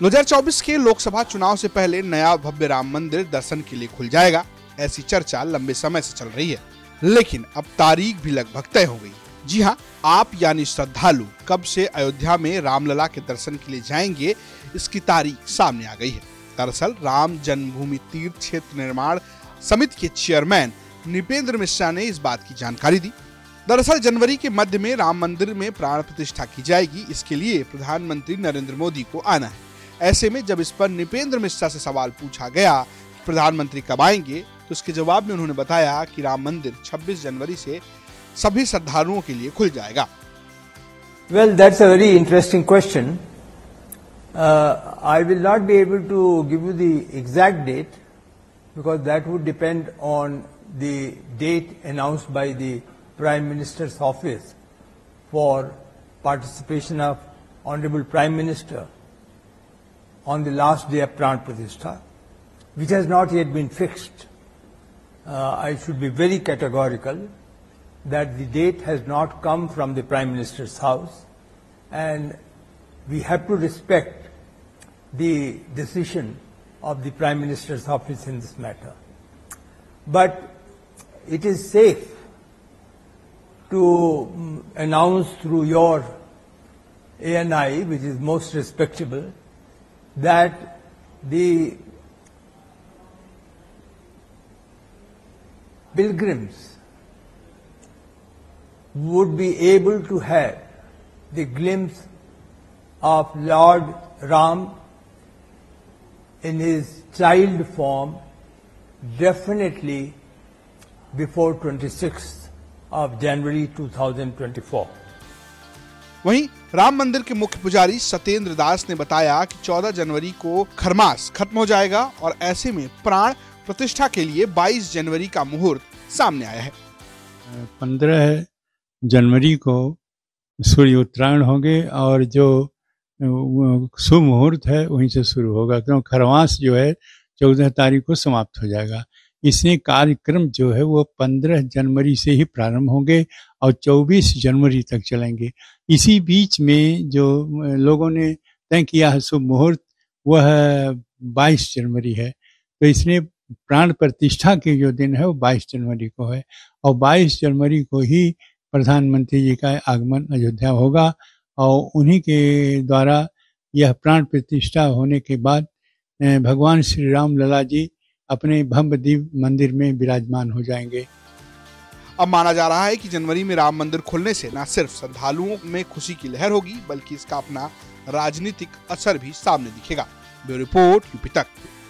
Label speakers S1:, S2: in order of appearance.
S1: 2024 के लोकसभा चुनाव से पहले नया भव्य राम मंदिर दर्शन के लिए खुल जाएगा, ऐसी चर्चा लंबे समय से चल रही है। लेकिन अब तारीख भी लगभग तय हो गई। जी हाँ, आप यानी श्रद्धालु कब से अयोध्या में रामलला के दर्शन के लिए जाएंगे, इसकी तारीख सामने आ गई है। दरअसल राम जन्मभूमि तीर्थ क्षेत्र निर्माण समिति के चेयरमैन नृपेंद्र मिश्रा ने इस बात की जानकारी दी। दरअसल जनवरी के मध्य में राम मंदिर में प्राण प्रतिष्ठा की जाएगी। इसके लिए प्रधानमंत्री नरेंद्र मोदी को आना है। ऐसे में जब इस पर नृपेंद्र मिश्रा से सवाल पूछा गया प्रधानमंत्री कब आएंगे, तो उसके जवाब में उन्होंने बताया कि राम मंदिर 26 जनवरी से सभी श्रद्धालुओं के लिए खुल जाएगा।
S2: Well, that's a very interesting question. I will not be able to give you the exact date because that would depend on the date announced by the Prime Minister's office for participation of Honorable Prime Minister on the last day of Pran Pratishtha, which has not yet been fixed. I should be very categorical that the date has not come from the Prime Minister's house, and we have to respect the decision of the Prime Minister's office in this matter. But it is safe to announce through your ANI, which is most respectable, that the pilgrims would be able to have the glimpse of Lord Ram in his child form definitely before 26th of January 2024.
S1: वहीं राम मंदिर के मुख्य पुजारी सत्येंद्र दास ने बताया कि 14 जनवरी को खरमास खत्म हो जाएगा और ऐसे में प्राण प्रतिष्ठा के लिए 22 जनवरी का मुहूर्त सामने आया है।
S3: 15 जनवरी को सूर्य उत्तरायण होंगे और जो शुभ मुहूर्त है वहीं से शुरू होगा, क्योंकि खरमास जो है 14 तारीख को समाप्त हो जाएगा। इसमें कार्यक्रम जो है वो 15 जनवरी से ही प्रारंभ होंगे और 24 जनवरी तक चलेंगे। इसी बीच में जो लोगों ने तय किया है शुभ मुहूर्त, वह 22 जनवरी है। तो इसलिए प्राण प्रतिष्ठा के जो दिन है वो 22 जनवरी को है और 22 जनवरी को ही प्रधानमंत्री जी का आगमन अयोध्या होगा और उन्हीं के द्वारा यह प्राण प्रतिष्ठा होने के बाद भगवान श्री राम लला जी अपने भव्य दिव्य मंदिर में विराजमान हो जाएंगे।
S1: अब माना जा रहा है कि जनवरी में राम मंदिर खुलने से न सिर्फ श्रद्धालुओं में खुशी की लहर होगी, बल्कि इसका अपना राजनीतिक असर भी सामने दिखेगा। ब्यूरो रिपोर्ट, यूपी तक।